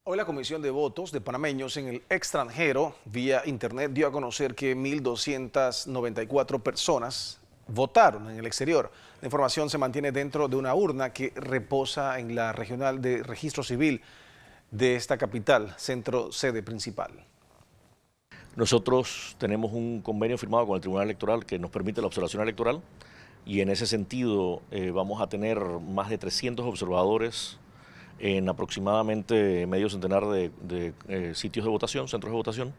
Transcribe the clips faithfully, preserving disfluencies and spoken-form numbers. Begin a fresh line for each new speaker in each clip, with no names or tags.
Hoy la Comisión de Votos de Panameños en el extranjero vía internet dio a conocer que mil doscientas noventa y cuatro personas votaron en el exterior. La información se mantiene dentro de una urna que reposa en la regional de registro civil de esta capital, centro sede principal.
Nosotros tenemos un convenio firmado con el Tribunal Electoral que nos permite la observación electoral y en ese sentido eh, vamos a tener más de trescientos observadores en aproximadamente medio centenar de, de eh, sitios de votación, centros de votación,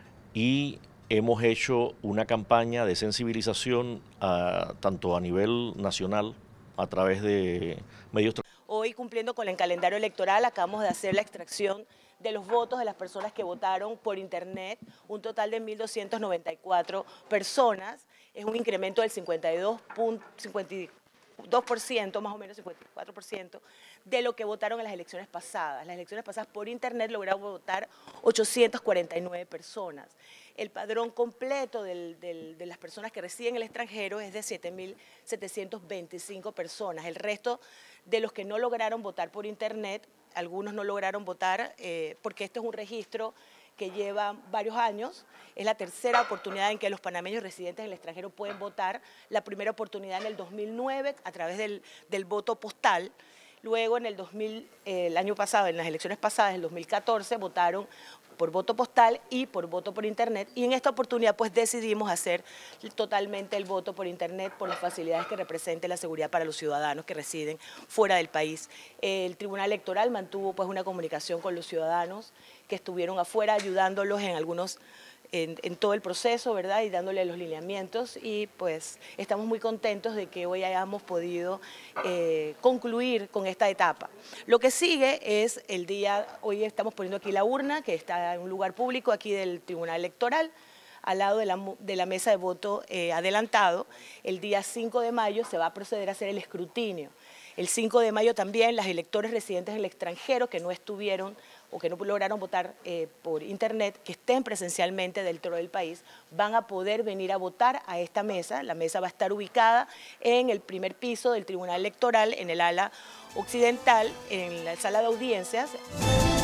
y hemos hecho una campaña de sensibilización a, tanto a nivel nacional a través de medios.
Hoy, cumpliendo con el calendario electoral, acabamos de hacer la extracción de los votos de las personas que votaron por internet, un total de mil doscientas noventa y cuatro personas, es un incremento del cincuenta y dos punto cincuenta por ciento, más o menos cincuenta y cuatro por ciento, de lo que votaron en las elecciones pasadas. Las elecciones pasadas por internet lograron votar ochocientas cuarenta y nueve personas. El padrón completo del, del, de las personas que residen en el extranjero es de siete mil setecientas veinticinco personas. El resto de los que no lograron votar por internet, algunos no lograron votar eh, porque este es un registro que lleva varios años, es la tercera oportunidad en que los panameños residentes en el extranjero pueden votar, la primera oportunidad en el dos mil nueve a través del, del voto postal, luego en el dos mil, eh, el año pasado, en las elecciones pasadas, en el dos mil catorce, votaron por voto postal y por voto por internet, y en esta oportunidad pues decidimos hacer totalmente el voto por internet por las facilidades que represente la seguridad para los ciudadanos que residen fuera del país. El Tribunal Electoral mantuvo pues una comunicación con los ciudadanos que estuvieron afuera ayudándolos en algunos En, en todo el proceso, ¿verdad? Y dándole los lineamientos, y pues estamos muy contentos de que hoy hayamos podido eh, concluir con esta etapa. Lo que sigue es el día, hoy estamos poniendo aquí la urna, que está en un lugar público aquí del Tribunal Electoral, al lado de la, de la mesa de voto eh, adelantado. El día cinco de mayo se va a proceder a hacer el escrutinio. El cinco de mayo también las electores residentes en el extranjero que no estuvieron o que no lograron votar eh, por internet, que estén presencialmente dentro del país, van a poder venir a votar a esta mesa. La mesa va a estar ubicada en el primer piso del Tribunal Electoral, en el ala occidental, en la sala de audiencias.